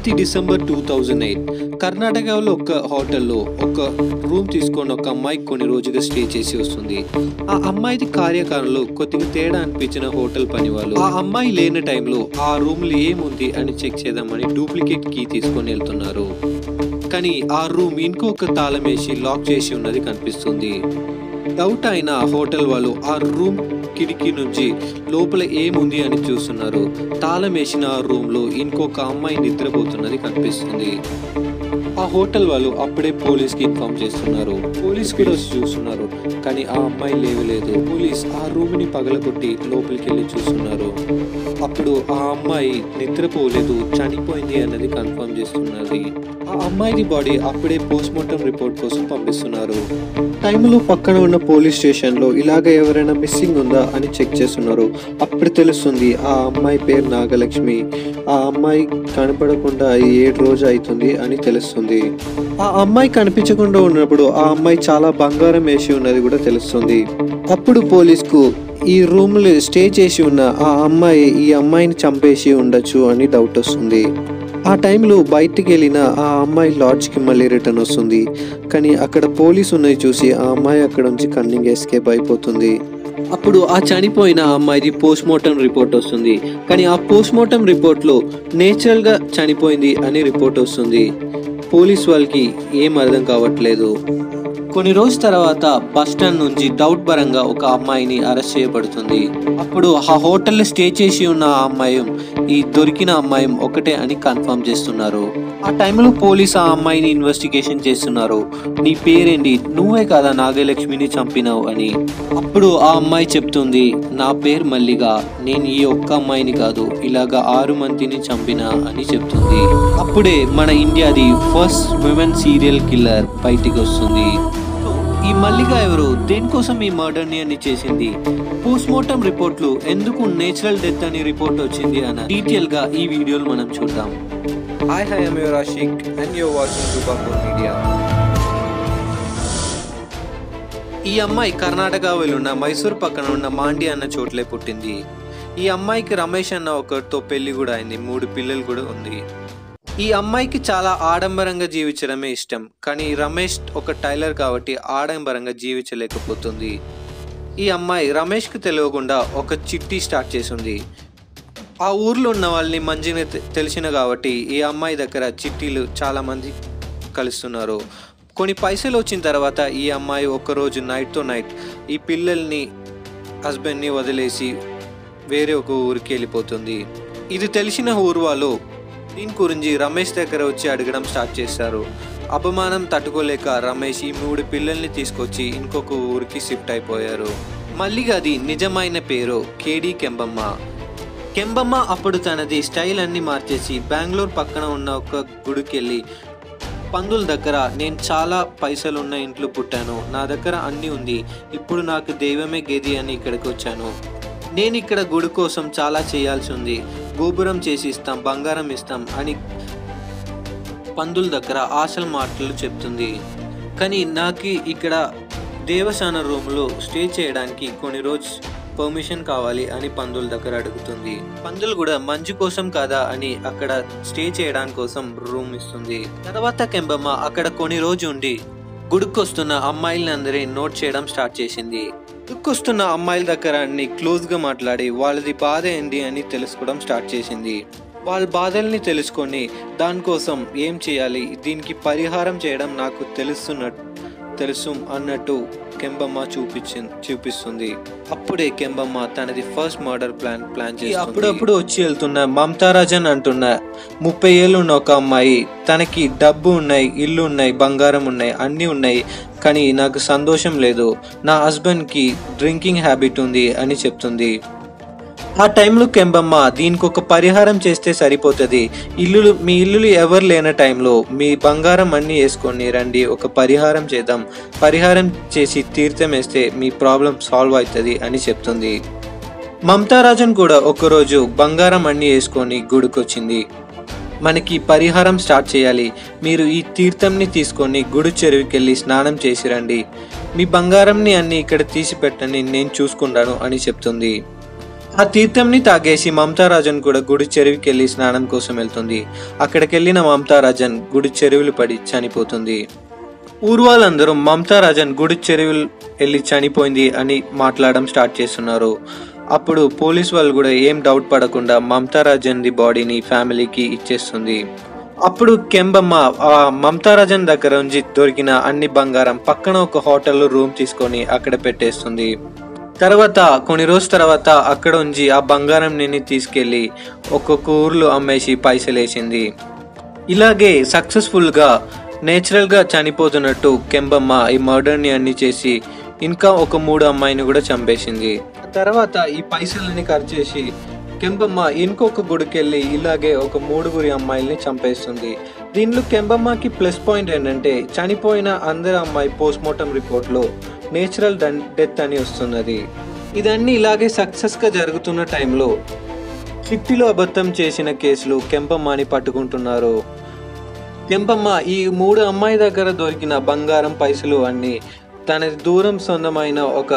అది డిసెంబర్ 2008 కర్ణాటకలో ఒక హోటల్లో ఒక రూమ్ తీసుకొని ఒక అమ్మాయి కొన్ని రోజుగా స్టే చేసి వస్తుంది. ఆ అమ్మాయిది కార్యకాలంలో కొద్దిగా తేడా అనిపించిన హోటల్ పని వాళ్ళు ఆ అమ్మాయి లేని టైంలో ఆ రూమ్ లో ఏముంది అని చెక్ చేద్దామని డూప్లికేట్ కీ తీసుకొని వెళ్తున్నారు. కానీ ఆ రూమ్ ఇంకొక తాళం వేసి లాక్ చేసి ఉన్నది కనిపిస్తుంది. డౌట్ అయిన హోటల్ వాళ్ళు ఆ రూమ్ కిటికీ నుంచి లోపల ఏముంది అని చూస్తున్నారు. తాళం వేసిన ఆ రూమ్ లో ఇంకొక అమ్మాయి నిద్రపోతున్నది కనిపిస్తుంది. ఆ హోటల్ వాళ్ళు అప్పుడే పోలీస్ కి ఇన్ఫార్మ్ చేస్తున్నారు. పోలీస్ కూడా చూస్తున్నారు కానీ ఆ అమ్మాయి లేవలేదు. పోలీస్ ఆ రూమ్ ని పగలగొట్టి లోపలికి వెళ్ళి చూస్తున్నారు. అప్పుడు ఆ అమ్మాయి నిద్రపోలేదు, చనిపోయింది అన్నది కన్ఫర్మ్ చేస్తున్నది. ఆ అమ్మాయిది బాడీ అప్పుడే పోస్ట్ మార్టం రిపోర్ట్ కోసం పంపిస్తున్నారు. టైంలో పక్కన ఉన్న పోలీస్ స్టేషన్ లో ఇలాగ ఎవరైనా మిస్సింగ్ ఉందా అని చెక్ చేస్తున్నారు. అప్పుడు తెలుస్తుంది ఆ అమ్మాయి పేరు నాగలక్ష్మి. ఆ అమ్మాయి కనపడకుండా 7 రోజు అవుతుంది అని తెలుస్తుంది. ఆ అమ్మాయి కనిపించకుండా ఉన్నప్పుడు ఆ అమ్మాయి చాలా బంగారం వేసి ఉన్నది కూడా తెలుస్తుంది. అప్పుడు పోలీస్కు ఈ రూమ్ లో స్టే చేసి ఉన్న ఆ అమ్మాయి ఈ అమ్మాయిని చంపేసి ఉండొచ్చు అని డౌట్ వస్తుంది. ఆ టైంలో బయటికి వెళ్ళిన ఆ అమ్మాయి లాడ్జ్కి మళ్ళీ రిటర్న్ వస్తుంది. కానీ అక్కడ పోలీసు ఉన్నది చూసి ఆ అమ్మాయి అక్కడ నుంచి కన్నింగ్ ఎస్కేప్ అయిపోతుంది. అప్పుడు ఆ చనిపోయిన అమ్మాయిది పోస్ట్ మార్టం రిపోర్ట్ వస్తుంది. కానీ ఆ పోస్ట్ మార్టం రిపోర్ట్ లో నేచురల్ గా చనిపోయింది అని రిపోర్ట్ వస్తుంది. పోలీస్ వాళ్ళకి ఏం అర్థం కావట్లేదు. కొన్ని రోజుల తర్వాత బస్ స్టాండ్ నుంచి డౌట్ పరంగా ఒక అమ్మాయిని అరెస్ట్ చేయబడుతుంది. అప్పుడు ఆ హోటల్లో స్టే చేసి ఉన్న ఆ అమ్మాయి ఈ దొరికిన అమ్మాయి ఒకటే అని కన్ఫర్మ్ చేస్తున్నారు. ఆ టైంలో పోలీస్ ఆ అమ్మాయిని ఇన్వెస్టిగేషన్ చేస్తున్నారు. నీ పేరేంటి, నువ్వే కదా నాగలక్ష్మిని చంపినావు అని. అప్పుడు ఆ అమ్మాయి చెప్తుంది, నా పేరు మల్లిగా, నేను ఈ ఒక్క అమ్మాయిని కాదు ఇలాగా 6 మందిని చంపినా అని చెప్తుంది. అప్పుడే మన ఇండియాది ఫస్ట్ విమెన్ సీరియల్ కిల్లర్ బయటికి వస్తుంది. ఈ మల్లిగా ఎవరు, దేనికోసం ఈ మర్డర్ ని అని చేసింది, పోస్ట్ మార్టం రిపోర్ట్లు ఎందుకు నేచురల్ డెత్ అని రిపోర్ట్ వచ్చింది అన్న డీటెయిల్ గా ఈ వీడియోలో మనం చూద్దాం. Hi, I am your Ashik and you're watching Dubapur Media. ఈ అమ్మాయి కర్ణాటకలో ఉన్న మైసూర్ పక్కన ఉన్న మాండి అన్న చోట్లే పుట్టింది. ఈ అమ్మాయికి రమేష్ అన్న ఒకరితో పెళ్లి కూడా అయింది. 3 పిల్లలు కూడా ఉంది. ఈ అమ్మాయికి చాలా ఆడంబరంగా జీవించడమే ఇష్టం. కానీ రమేష్ ఒక టైలర్ కాబట్టి ఆడంబరంగా జీవించలేకపోతుంది. ఈ అమ్మాయి రమేష్కి తెలియకుండా ఒక చిట్టి స్టార్ట్ చేసింది. ఆ ఊర్లో ఉన్న వాళ్ళని మంచిగా తెలిసిన కాబట్టి ఈ అమ్మాయి దగ్గర చిట్టీలు చాలా మంది కలుస్తున్నారు. కొన్ని పైసలు వచ్చిన తర్వాత ఈ అమ్మాయి ఒకరోజు నైట్ ఈ పిల్లల్ని హస్బెండ్ని వదిలేసి వేరే ఒక ఊరికి వెళ్ళిపోతుంది. ఇది తెలిసిన ఊరు వాళ్ళు దీని గురించి రమేష్ దగ్గర వచ్చి అడగడం స్టార్ట్ చేశారు. అపమానం తట్టుకోలేక రమేష్ ఈ 3 పిల్లల్ని తీసుకొచ్చి ఇంకొక ఊరికి షిఫ్ట్ అయిపోయారు. మళ్ళీ అది నిజమైన పేరు కేడి కెంబమ్మ. కెంబమ్మ అప్పుడు తనది స్టైల్ అన్ని మార్చేసి బెంగళూరు పక్కన ఉన్న ఒక గుడికి వెళ్ళి పందుల దగ్గర, నేను చాలా పైసలున్న ఇంట్లో పుట్టాను, నా దగ్గర అన్నీ ఉంది, ఇప్పుడు నాకు దైవమే గేది అని ఇక్కడికి వచ్చాను, నేను ఇక్కడ గుడి కోసం చాలా చేయాల్సి ఉంది, గోపురం చేసి ఇస్తాం, బంగారం ఇస్తాం అని పందుల దగ్గర ఆశల మాటలు చెప్తుంది. కానీ నాకు ఇక్కడ దేవస్థాన రూమ్లో స్టే చేయడానికి కొన్ని రోజు పర్మిషన్ కావాలి అని పందుల దగ్గర అడుగుతుంది. పందులు కూడా మంచి కోసం కదా అని అక్కడ స్టే చేయడానికి కోసం రూమ్ ఇస్తుంది. తర్వాత కెంబమ్మ అక్కడ కొన్ని రోజు ఉండి గుడికొస్తున్న అమ్మాయిలందరినీ నోట్ చేయడం స్టార్ట్ చేసింది. గుడికొస్తున్న అమ్మాయిల దగ్గర అన్ని క్లోజ్ గా మాట్లాడి వాళ్ళది బాధ ఏంటి అని తెలుసుకోవడం స్టార్ట్ చేసింది. వాళ్ళ బాధల్ని తెలుసుకొని దానికోసం ఏం చేయాలి, దీనికి పరిహారం చేయడం నాకు తెలుసు అన్నట్టు కెంబమ్మ చూపిస్తుంది. అప్పుడే కెంబమ్మ తనది ఫస్ట్ మర్డర్ ప్లాన్ చేసి అప్పుడప్పుడు వచ్చి వెళ్తున్న మమతారాజన్ అంటున్న 30 ఏళ్ళు ఉన్న ఒక అమ్మాయి, తనకి డబ్బు ఉన్నాయి, ఇల్లు ఉన్నాయి, బంగారం ఉన్నాయి, అన్నీ ఉన్నాయి, కానీ నాకు సంతోషం లేదు, నా హస్బెండ్కి డ్రింకింగ్ హ్యాబిట్ ఉంది అని చెప్తుంది. ఆ టైంలో కెంబమ్మ దీనికి ఒక పరిహారం చేస్తే సరిపోతుంది, మీ ఇల్లులు ఎవరు లేని టైంలో మీ బంగారం అన్ని వేసుకొని రండి, ఒక పరిహారం చేద్దాం, పరిహారం చేసి తీర్థం వేస్తే మీ ప్రాబ్లం సాల్వ్ అవుతుంది అని చెప్తుంది. మమతారాజన్ కూడా ఒకరోజు బంగారం అన్ని వేసుకొని గుడికొచ్చింది. మనకి పరిహారం స్టార్ట్ చేయాలి, మీరు ఈ తీర్థంని తీసుకొని గుడి చెరువుకెళ్ళి స్నానం చేసి రండి, మీ బంగారంని అన్ని ఇక్కడ తీసి పెట్టండి, నేను చూసుకుంటాను అని చెప్తుంది. ఆ తీర్థంని తాగేసి మమతారాజన్ కూడా గుడి చెరువుకి వెళ్ళి స్నానం కోసం వెళ్తుంది. అక్కడికి వెళ్ళిన మమతారాజన్ గుడి చెరువులు పడి చనిపోతుంది. ఊరు వాళ్ళందరూ మమతారాజన్ గుడి చెరువులు వెళ్ళి చనిపోయింది అని మాట్లాడడం స్టార్ట్ చేస్తున్నారు. అప్పుడు పోలీస్ వాళ్ళు కూడా ఏం డౌట్ పడకుండా మమతారాజన్ ది బాడీని ఫ్యామిలీకి ఇచ్చేస్తుంది. అప్పుడు కెంబమ్మ ఆ మమతారాజన్ దగ్గర నుంచి దొరికిన అన్ని బంగారం పక్కన ఒక హోటల్లో రూమ్ తీసుకొని అక్కడ పెట్టేస్తుంది. తర్వాత కొన్ని రోజుల తర్వాత అక్కడ నుంచి ఆ బంగారం తీసుకెళ్లి ఒక్కొక్క ఊర్లో అమ్మేసి పైసలేసింది. ఇలాగే సక్సెస్ఫుల్గా నేచురల్గా చనిపోతున్నట్టు కెంబమ్మ ఈ మర్డర్ని అన్ని చేసి ఇంకా ఒక 3 అమ్మాయిని కూడా చంపేసింది. తర్వాత ఈ పైసలని ఖర్చు చేసి కెంబమ్మ ఇంకొక గుడికి వెళ్ళి ఇలాగే ఒక 3 అమ్మాయిల్ని చంపేస్తుంది. దీనిలో కెంబమ్మకి ప్లస్ పాయింట్ ఏంటంటే చనిపోయిన అందరి అమ్మాయి పోస్ట్మార్టం రిపోర్ట్లో నేచురల్ డెత్ అని వస్తున్నది. ఇదన్నీ ఇలాగే సక్సెస్గా జరుగుతున్న టైంలో చిట్టిలో అబద్ధం చేసిన కేసులు కెంపమ్మని పట్టుకుంటున్నారు. కెంపమ్మ ఈ 3 అమ్మాయి దగ్గర దొరికిన బంగారం పైసలు అన్నీ తన దూరం సొంతమైన ఒక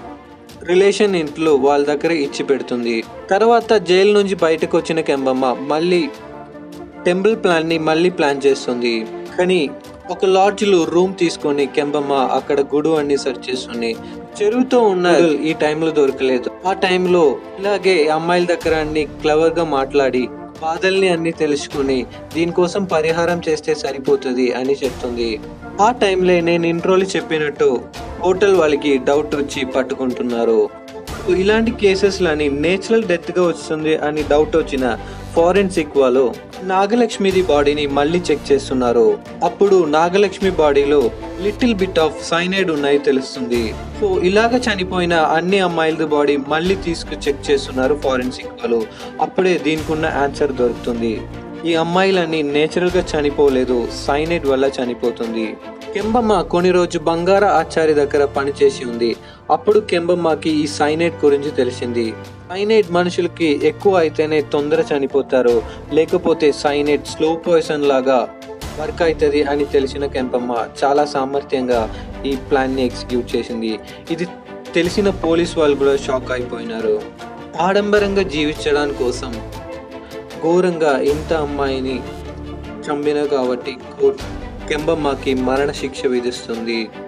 రిలేషన్ ఇంట్లో వాళ్ళ దగ్గర ఇచ్చి పెడుతుంది. తర్వాత జైలు నుంచి బయటకు వచ్చిన కెంపమ్మ మళ్ళీ టెంపుల్ మళ్ళీ ప్లాన్ చేస్తుంది. కానీ ఒక లాడ్జ్లో రూమ్ తీసుకొని కెంపమ్మ అక్కడ గుడి అన్ని సెర్చ్ చేస్తుంది. చెరువుతో ఉన్న ఈ టైంలో దొరకలేదు. ఆ టైంలో ఇలాగే అమ్మాయిల దగ్గర అన్ని క్లవర్గా మాట్లాడి బాధల్ని అన్ని తెలుసుకుని దీనికోసం పరిహారం చేస్తే సరిపోతుంది అని చెప్తుంది. ఆ టైంలో నేను ఇంట్రోలో చెప్పినట్టు హోటల్ వాళ్ళకి డౌట్ వచ్చి పట్టుకుంటున్నారు. ఇలాంటి కేసెస్లని నేచురల్ డెత్గా వస్తుంది అని డౌట్ వచ్చిన ఫారెన్సిక్ వాళ్ళు నాగలక్ష్మిది బాడీని మళ్ళీ చెక్ చేస్తున్నారు. అప్పుడు నాగలక్ష్మి బాడీలో లిటిల్ బిట్ ఆఫ్ సైనైడ్ ఉన్నాయి తెలుస్తుంది. సో ఇలాగ చనిపోయిన అన్ని అమ్మాయిలది బాడీ మళ్ళీ చెక్ చేస్తున్నారు ఫారెన్సిక్ వాళ్ళు. అప్పుడే దీనికి ఉన్న ఆన్సర్ దొరుకుతుంది. ఈ అమ్మాయిలన్నీ నేచురల్గా చనిపోలేదు, సైనైడ్ వల్ల చనిపోతుంది. కెంబమ్మ కొన్ని రోజు బంగార ఆచారి దగ్గర పనిచేసి ఉంది. అప్పుడు కెంబమ్మకి ఈ సైనైడ్ గురించి తెలిసింది. సైనైడ్ మనుషులకి ఎక్కువ అయితేనే తొందర చనిపోతారు, లేకపోతే సైనైడ్ స్లో పాయిజన్ లాగా వర్క్ అవుతుంది అని తెలిసిన కెంపమ్మ చాలా సామర్థ్యంగా ఈ ప్లాన్ని ఎగ్జిక్యూట్ చేసింది. ఇది తెలిసిన పోలీస్ వాళ్ళు కూడా షాక్ అయిపోయినారు. ఆడంబరంగా జీవించడానికి కోసం ఘోరంగా ఇంత అమ్మాయిని చంపిన కాబట్టి కోర్టు కెంబమ్మకి మరణ శిక్ష విధిస్తుంది.